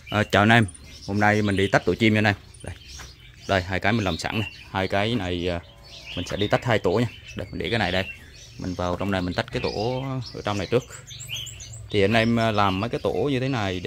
Chào anh em, hôm nay mình đi tách tổ chim nha anh em. Đây hai cái mình làm sẵn này, hai cái này mình sẽ đi tách hai tổ nha. Đây mình để cái này đây, mình vào trong này mình tách cái tổ ở trong này trước. Thì anh em làm mấy cái tổ như thế này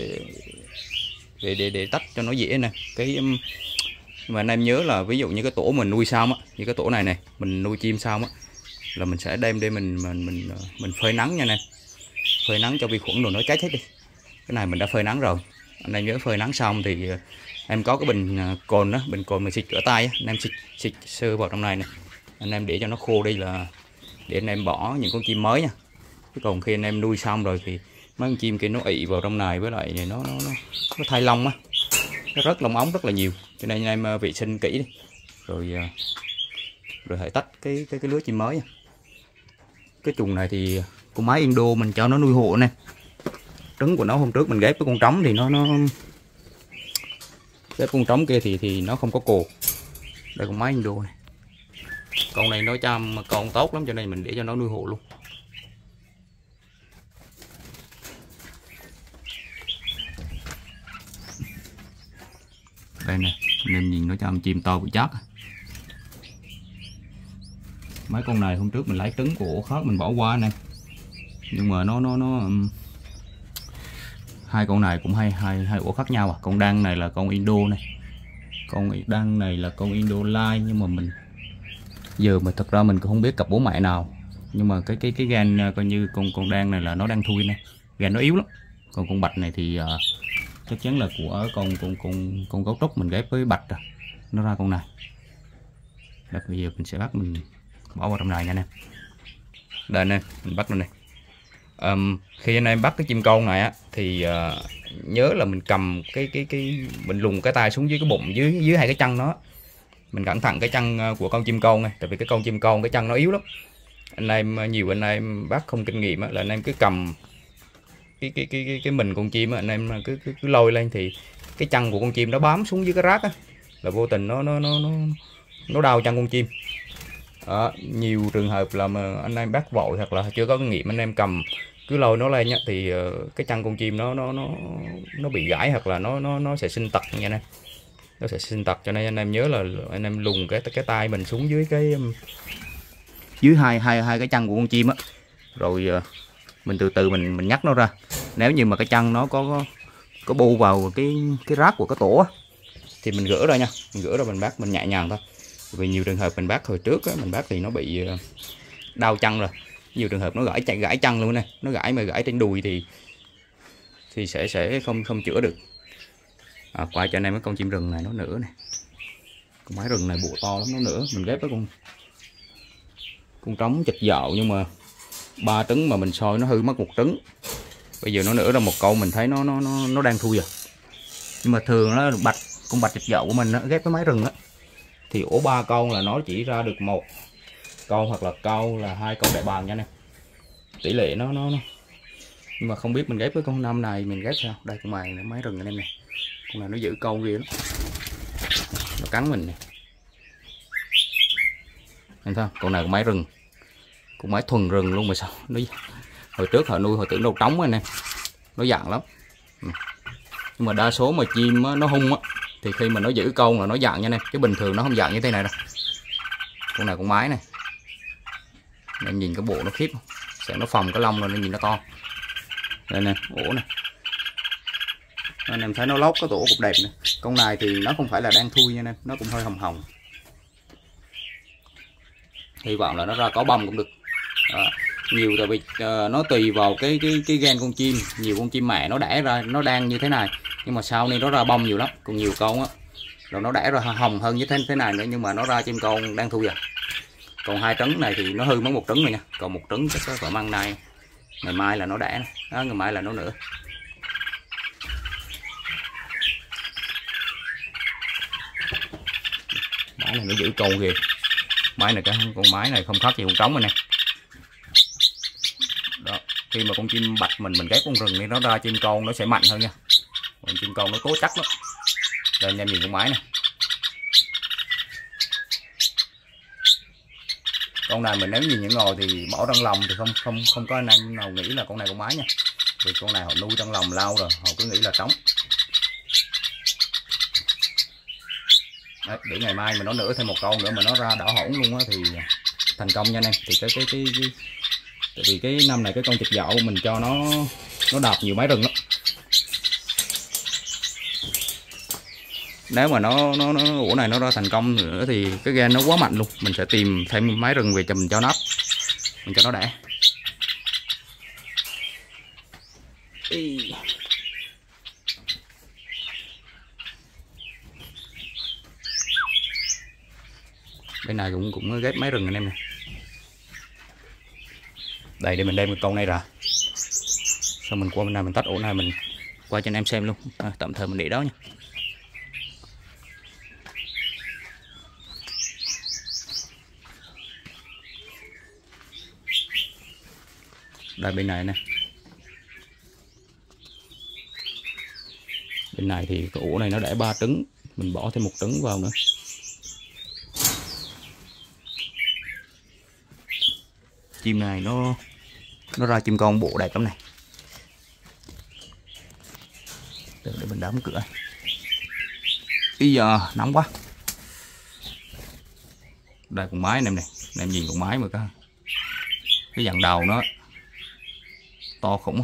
để tách cho nó dễ nè. Mà anh em nhớ là ví dụ như cái tổ mình nuôi xong á, như cái tổ này này, mình nuôi chim xong á, là mình sẽ đem đây mình phơi nắng nha anh em. Phơi nắng cho vi khuẩn rồi nó chết hết đi. Cái này mình đã phơi nắng rồi. Anh em nhớ phơi nắng xong thì em có cái bình cồn đó, bình cồn mình xịt rửa tay á, anh em xịt sơ vào trong này nè. Anh em để cho nó khô đi là để anh em bỏ những con chim mới nha. Chứ còn khi anh em nuôi xong rồi thì mấy con chim kia nó ị vào trong này, với lại nó thay lông á, nó rớt lông ống rất là nhiều, cho nên anh em vệ sinh kỹ đi, rồi hãy tách cái lứa chim mới nha. Cái chuồng này thì con mái Indo mình cho nó nuôi hộ nè. Trứng của nó hôm trước mình ghép với con trống thì nó ghép con trống kia thì nó không có cồ. Đây con mái Indo này, con này nó chăm con tốt lắm cho nên mình để cho nó nuôi hộ luôn. Đây nè, anh em nhìn nó chăm chim to bị chắc. Mấy con này hôm trước mình lấy trứng của ổ khác mình bỏ qua nè, nhưng mà nó hai con này cũng hai ổ khác nhau à. Con đăng này là con Indo này, con đăng này là con Indo Lai, nhưng mà mình giờ mà thật ra mình cũng không biết cặp bố mẹ nào, nhưng mà cái gan coi như con đăng này là nó đang thui nè, gan nó yếu lắm. Còn con bạch này thì chắc chắn là của con gấu trúc mình ghép với bạch rồi, nó ra con này. Đây, bây giờ mình sẽ bắt mình bỏ vào trong này nha anh em. Đây anh em, mình bắt lên này. Khi anh em bắt cái chim câu này á thì nhớ là mình cầm mình lùng cái tay xuống dưới cái bụng, dưới hai cái chân nó, mình cẩn thận cái chân của con chim câu này, tại vì cái con chim câu cái chân nó yếu lắm. Anh em nhiều anh em bắt không kinh nghiệm á, là anh em cứ cầm cái mình con chim á, anh em cứ lôi lên thì cái chân của con chim nó bám xuống dưới cái rác á, là vô tình nó đau chân con chim. Nhiều trường hợp là mà anh em bắt vội hoặc là chưa có kinh nghiệm, anh em cầm cứ lôi nó lên nhá, thì cái chân con chim nó bị gãy hoặc là nó sẽ sinh tật nha anh em. Nó sẽ sinh tật, cho nên anh em nhớ là anh em lùng cái tay mình xuống dưới hai cái chân của con chim á, rồi mình từ từ mình nhắc nó ra. Nếu như mà cái chân nó có bu vào cái rác của cái tổ á, thì mình gỡ ra nha, mình gỡ ra mình bắt mình nhẹ nhàng thôi. Vì nhiều trường hợp mình bắt hồi trước á, mình bắt thì nó bị đau chân rồi, nhiều trường hợp nó gãy chân luôn này, nó gãy trên đùi thì sẽ không chữa được. Qua cho anh em cái con chim rừng này nó nữa này, con mái rừng này bộ to lắm, nó nữa. Mình ghép với con trống chịch dạo, nhưng mà 3 trứng mà mình soi nó hư mất 1 trứng. Bây giờ nó nở ra một câu mình thấy nó đang thui rồi. Nhưng mà thường nó con bạch chịch dạo của mình nó ghép với mái rừng á, thì ổ 3 câu là nó chỉ ra được 1 câu hoặc là câu là 2 câu đại bàng nha nè. Tỷ lệ nó nhưng mà không biết mình ghép với con năm này mình ghép sao. Đây con mày máy rừng anh em này, con này nó giữ câu ghê lắm, nó cắn mình này. Anh thấy không? Con này con máy rừng, con máy thuần rừng luôn mà sao nó hồi trước họ nuôi hồi tưởng đâu trống anh em, nó dặn lắm. Nhưng mà đa số mà chim nó hung á thì khi mà nó giữ câu là nó dặn nha anh em, chứ bình thường nó không dặn như thế này đâu. Con này con mái này, em nhìn cái bộ nó khiếp, sẽ nó phồng cái lông rồi, nó nhìn nó to. Đây nè, ổ này, anh em thấy nó lót cái tổ cục đẹp này. Con này thì nó không phải là đang thui nha anh em, nó cũng hơi hồng hồng. Hy vọng là nó ra có bông cũng được. Nhiều tại vì nó tùy vào cái gen con chim. Nhiều con chim mẹ nó đẻ ra nó đang như thế này, nhưng mà sau này nó ra bông nhiều lắm. Còn nhiều con á rồi nó đẻ ra hồng hơn như thế này nữa, nhưng mà nó ra chim con đang thui à. Còn 2 trứng này thì nó hư mất 1 trứng rồi nha. Còn 1 trứng chắc có phải măng này, ngày mai là nó đẻ đó, ngày mai là nó nữa. Mái này nó giữ câu kìa. Mái này con mái này không khác gì con trống này nè. Đó, khi mà con chim bạch mình ghép con rừng thì nó ra chim con nó sẽ mạnh hơn nha. Còn chim con nó tố chắc lắm. Đây anh em nhìn con mái này. Con này mình nếu nhìn những ngồi thì bỏ trong lòng thì không có anh em nào nghĩ là con này con mái nha. Vì con này họ nuôi trong lòng lâu rồi, họ cứ nghĩ là trống. Đấy, để ngày mai mà nó nở thêm một con nữa mà nó ra đỏ hỏng luôn á thì thành công nha anh em. Thì tại vì cái năm này cái con chịch dạo mình cho nó đạp nhiều máy rừng lắm. Nếu mà nó ổ này nó ra thành công nữa thì cái gen nó quá mạnh luôn, mình sẽ tìm thêm máy rừng về cho mình cho nó ấp, mình cho nó đẻ. Bên này cũng ghép máy rừng anh em nè. Đây, để mình đem cái con này ra, xong mình qua bên này mình tách ổ này mình qua cho anh em xem luôn. Tạm thời mình để đó nha. Đây bên này nè, bên này thì cái ổ này nó đẻ 3 trứng, mình bỏ thêm 1 trứng vào nữa. Chim này nó ra chim con bộ đẹp lắm này. Để mình đóng cửa. Bây giờ nóng quá. Đây con mái anh em này, anh em nhìn con mái mà cái dàn đầu nó to khủng.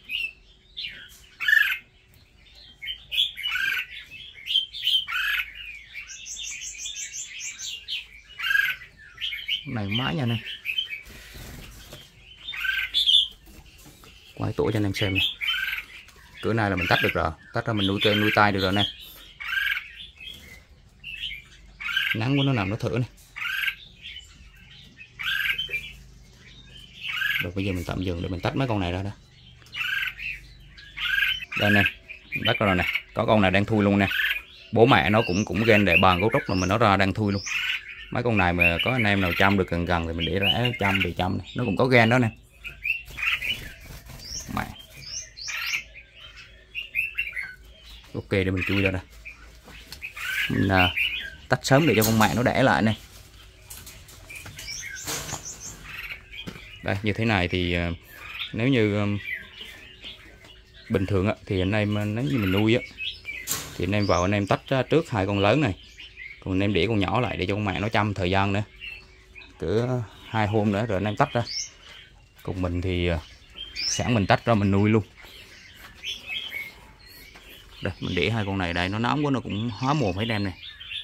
Này mái nha anh em. Quay tổ cho anh em xem này. Cửa này là mình tách được rồi, tách ra mình nuôi tay được rồi nè. Nắng của nó nằm nó thở này. Rồi bây giờ mình tạm dừng để mình tách mấy con này ra đó. Đây nè, bắt rồi nè, có con này đang thui luôn nè. Bố mẹ nó cũng gen để bàn gấu trúc mà nó ra đang thui luôn. Mấy con này mà có anh em nào chăm được gần thì mình để ra chăm thì chăm này. Nó cũng có gen đó nè. Mẹ. Ok, để mình chui ra đây. Mình tách sớm để cho con mẹ nó đẻ lại này. Đây, như thế này thì nếu như bình thường thì anh em nếu như mình nuôi thì anh em vào anh em tách ra trước 2 con lớn này, còn anh em để con nhỏ lại để cho con mẹ nó chăm thời gian nữa, cỡ 2 hôm nữa rồi anh em tách ra. Còn mình thì sẵn mình tách ra mình nuôi luôn. Đây, mình để 2 con này đây, nó nóng quá nó cũng hóa mồm hết em này.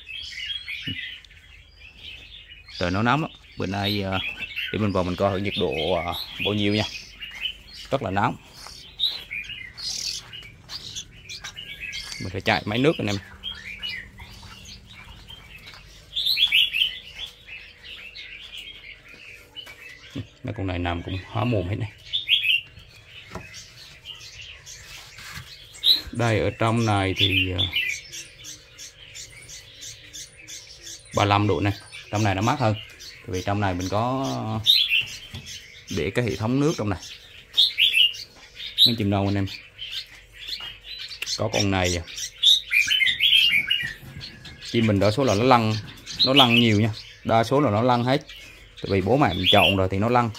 Trời nó nóng đó. Bữa nay để mình vào mình coi thử nhiệt độ bao nhiêu nha. Rất là nóng. Mình phải chạy máy nước anh em. Mấy con này nằm cũng hóa mồm hết này. Đây ở trong này thì 35 độ này. Trong này nó mát hơn. Vì trong này mình có để cái hệ thống nước trong này. Mấy chim nâu anh em. Có con này chim mình đa số là nó lăn nhiều nha. Đa số là nó lăn hết. Tại vì bố mẹ mình chọn rồi thì nó lăn.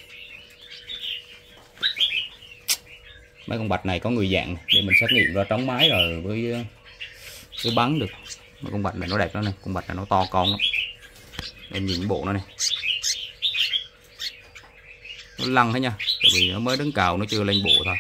Mấy con bạch này có người dạng này, để mình xét nghiệm ra trống mái rồi với bắn được. Mấy con bạch này nó đẹp lắm này, con bạch này nó to con lắm. Em nhìn bộ nó này, nó lăn hết nha, tại vì nó mới đứng cào nó chưa lên bộ thôi.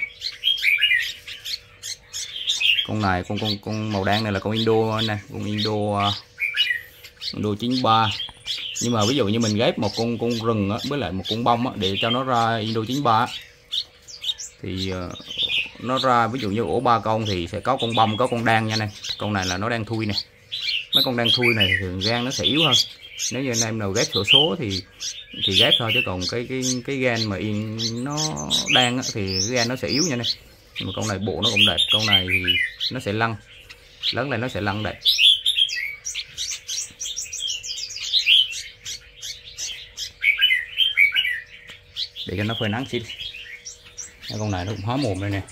Con này con màu đen này là con Indo nè, con Indo 93. Nhưng mà ví dụ như mình ghép một con rừng á, với lại một con bông á, để cho nó ra Indo 93 á, thì nó ra ví dụ như ổ 3 con thì sẽ có con bông có con đan nha này. Con này là nó đang thui nè. Mấy con đang thui này thì thường gan nó sẽ yếu hơn. Nếu như anh em nào ghép sổ số thì ghép thôi, chứ còn cái gan mà nó đang á, thì cái gan nó sẽ yếu nha này. Nhưng mà con này bộ nó cũng đẹp, con này thì nó sẽ lăn, lớn lên nó sẽ lăn đẹp. Để cho nó phơi nắng xíu. Con này nó cũng hóa mồm đây nè.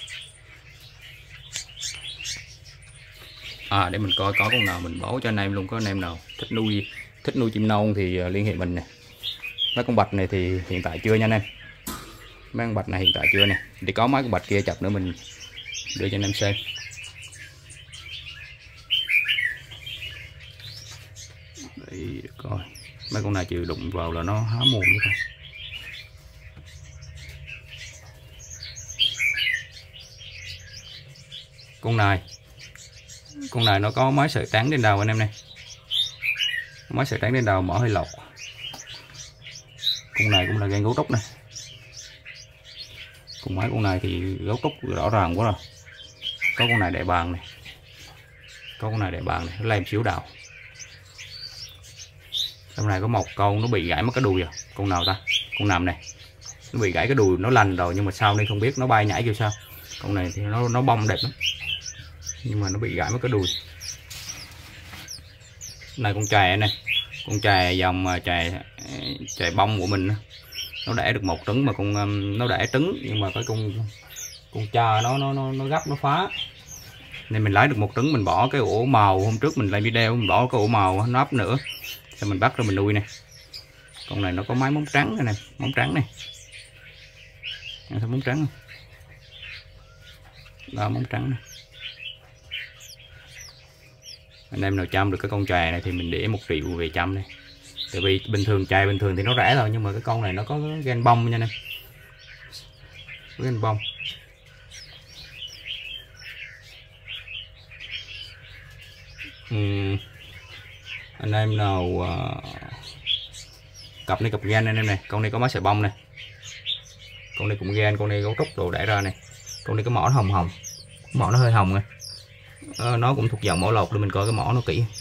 Để mình coi có con nào mình bó cho anh em luôn. Có anh em nào thích nuôi chim nâu thì liên hệ mình nè. Mấy con bạch này thì hiện tại chưa nha anh em. Mấy con bạch này hiện tại chưa nè. Thì có mấy con bạch kia chập nữa mình đưa cho anh em xem. Đấy, coi mấy con này chịu đụng vào là nó há mồm nữa thôi. Con này nó có mấy sợi trắng trên đầu anh em này, mấy sợi trắng trên đầu, mỏ hơi lọc. Con này cũng là gan gấu trúc này. Còn mấy con này thì gấu trúc rõ ràng quá rồi. Có con này đại bàng này, có con này đại bàng này, nó làm xíu đạo. Trong này có một con nó bị gãy mất cái đùi à. Con nào ta? Con nằm này, nó bị gãy cái đùi, nó lành rồi nhưng mà sau đây không biết nó bay nhảy kiểu sao. Con này thì nó bông đẹp lắm, nhưng mà nó bị gãy mất cái đùi. Này con chài này, con chài dòng chài bông của mình, nó đẻ được 1 trứng mà nó đẻ trứng, nhưng mà cái con cha nó gấp nó phá, nên mình lấy được 1 trứng, mình bỏ cái ổ màu hôm trước mình làm video, mình bỏ cái ổ màu nó ấp nữa, xong mình bắt ra mình nuôi này. Con này nó có mấy móng trắng này, móng trắng này, thấy móng trắng không? Đó, móng trắng này. Anh em nào chăm được cái con chài này thì mình để 1 triệu về chăm này. Tại vì bình thường chài bình thường thì nó rẻ thôi, nhưng mà cái con này nó có gan bông nha anh em, có gan bông. Anh em nào cặp này cặp gan anh em này, con này có mấy sợi bông này, con này cũng gan, con này gấu trúc đồ đẻ ra này. Con này cái mỏ nó hồng hồng, mỏ nó hơi hồng này. Nó cũng thuộc dòng mỏ lột, để mình coi cái mỏ nó kỹ.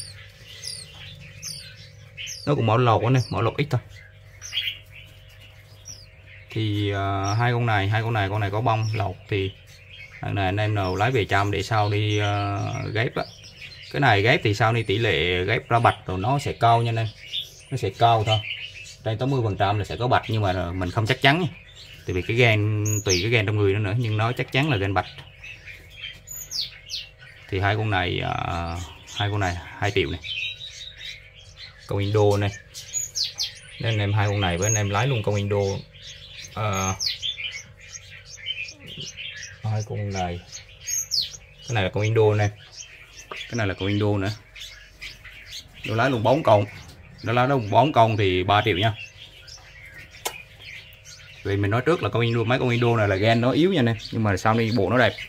Nó cũng mỏ lột này, mỏ lột ít thôi. Thì hai con này có bông lột thì thằng này anh em nào lấy về chăm để sau đi ghép á. Cái này ghép thì sau đi tỷ lệ ghép ra bạch rồi nó sẽ cao nha anh em, nó sẽ cao thôi, trên 80% là sẽ có bạch, nhưng mà mình không chắc chắn nha. Tại vì cái gan tùy cái gan trong người nữa, nhưng nó chắc chắn là gan bạch. Thì hai con này 2 triệu này, con Indo này. Nên anh em hai con này với anh em lái luôn con Indo. Hai con này, cái này là con Indo này, cái này là con Indo nữa. Tôi lái luôn 4 con, nó lái luôn 4 con thì 3 triệu nha. Vì mình nói trước là con Indo, mấy con Indo này là gan nó yếu nha nè, nhưng mà sau đi bộ nó đẹp.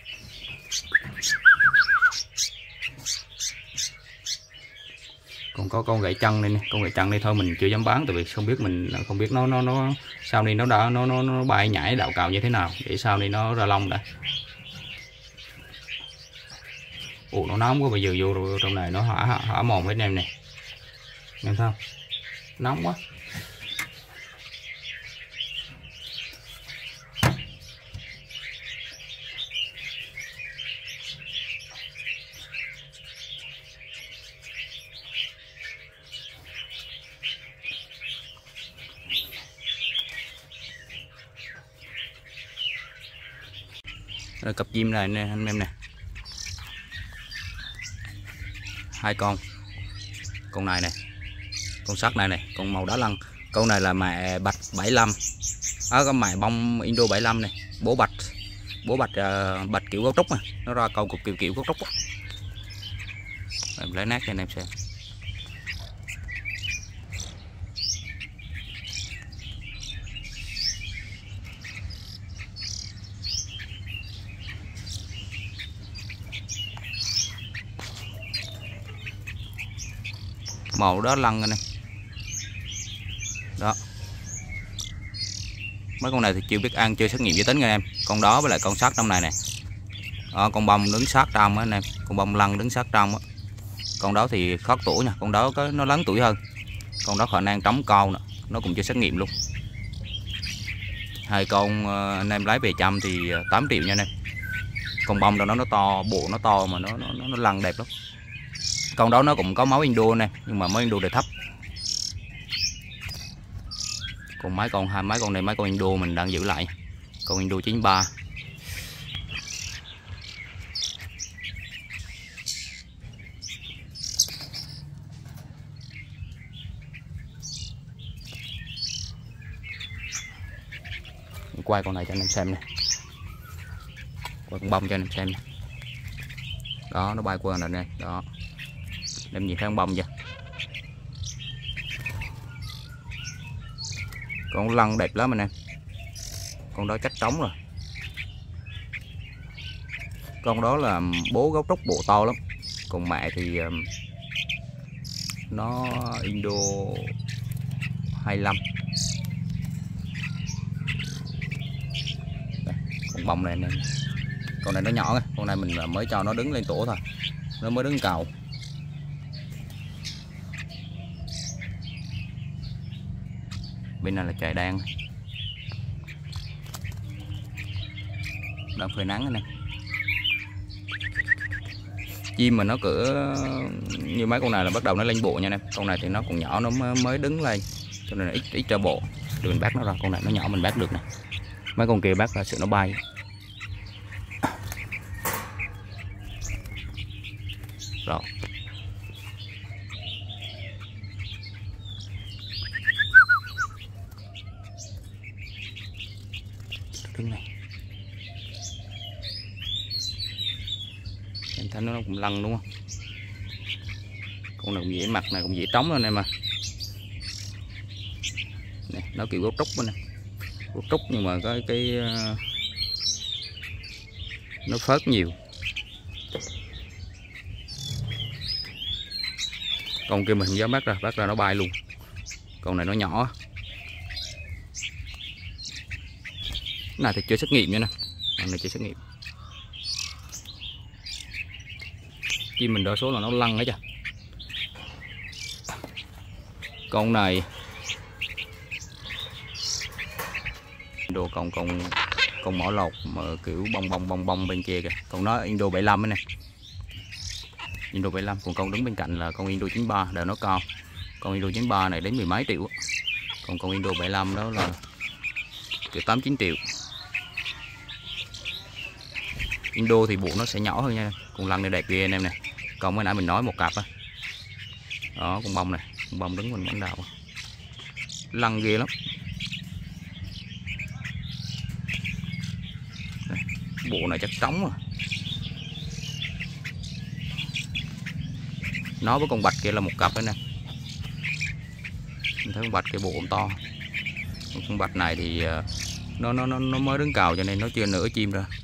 Còn có con gãy chân này nè, con gãy chân này thôi mình chưa dám bán, tại vì không biết nó sau này nó bay nhảy đạo cào như thế nào, để sau này nó ra lông đã. Ủa nó nóng quá, bây giờ vô rồi trong này nó hả mồm hết em này, em thấy không, nóng quá. Rồi cặp chim này nè anh em nè, 2 con này này, con sắt này này, con màu đá lăng. Con này là mẹ bạch 75, có mẹ bông Indo 75 này, bố bạch bạch kiểu gấu trúc này, nó ra câu cục kiểu gấu trúc á. Em lấy nát cho anh em xem. Màu đó lăn này đó. Mấy con này thì chưa biết ăn, chưa xét nghiệm giới tính nha em. Con đó với lại con sắt trong này nè, con bông đứng sát trong á anh em, con bông lăn đứng sát trong á. Con đó thì khót tuổi nha, con đó nó lớn tuổi hơn, con đó khả năng trống con nè, nó cũng chưa xét nghiệm luôn. 2 con anh em lấy về chăm thì 8 triệu nha anh em. Con bông đó nó to, bộ nó to mà nó lăn đẹp lắm. Con đó nó cũng có máu Indo nè, nhưng mà máu Indo để thấp. Còn mấy con này mấy con Indo mình đang giữ lại. Con Indo 93. Quay con này cho anh em xem nè, quay con bông cho anh em xem nè. Đó, nó bay qua rồi nè, đó. Em nhìn thấy con bông chưa? Con lăn đẹp lắm anh em. Con đó chắc trống rồi. Con đó là bố gấu trúc bộ to lắm. Còn mẹ thì nó Indo 25. Đây, con bông này anh em. Con này nó nhỏ nha. Con này mình mới cho nó đứng lên tổ thôi. Nó mới đứng cầu. Bên này là trời đan. Đang phơi nắng này. Chim mà nó cỡ như mấy con này là bắt đầu nó lên bộ nha anh em. Con này thì nó còn nhỏ, nó mới đứng lên cho nên là ít ra bộ. Để mình bắt nó ra. Con này nó nhỏ mình bắt được nè. Mấy con kia bắt là sự nó bay. Rồi. Đứng này. Em thấy nó cũng lăn đúng không? Con này cũng dễ mặt, này cũng dễ trống lên em mà. Nè, nó kiểu gấu trúc nè. Gấu trúc nhưng mà cái nó phớt nhiều. Con kia mình không dám bắt ra nó bay luôn. Con này nó nhỏ. Cái này thì chưa xét nghiệm nha nè. Con này chưa xét nghiệm. Chim mình đa số là nó lăn hết chưa. Con này đồ con mỏ lột mà kiểu bông bên kia kìa. Còn nó Indo 75 này. Indo 75, còn con đứng bên cạnh là con Indo 93, đời nó cao. Con Indo 93 này đến mười mấy triệu. Còn con Indo 75 đó là kiểu 8-9 triệu. Indo thì bộ nó sẽ nhỏ hơn nha. Con lăn này đẹp ghê anh em nè. Còn mới nãy mình nói một cặp á. Đó, con bông này, con bông đứng bên bánh đào. Lăn ghê lắm. Đây, bộ này chắc trống rồi. Nó với con bạch kia là một cặp đấy nè. Mình thấy con bạch kia bộ cũng to. Con bạch này thì nó mới đứng cào cho nên nó chưa nửa chim ra.